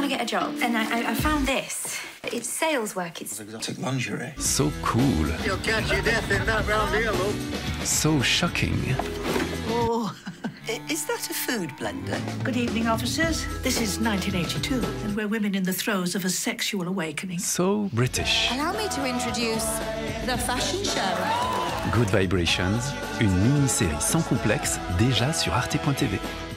get a job, and I found this. It's sales work. It's exotic lingerie. So cool. You'll catch your death in that round here, love. So shocking. Oh, is that a food blender? Good evening, officers. This is 1982, and we're women in the throes of a sexual awakening. So British. Allow me to introduce the fashion show. Good Vibrations, une mini-série sans complexe, déjà sur arte.tv.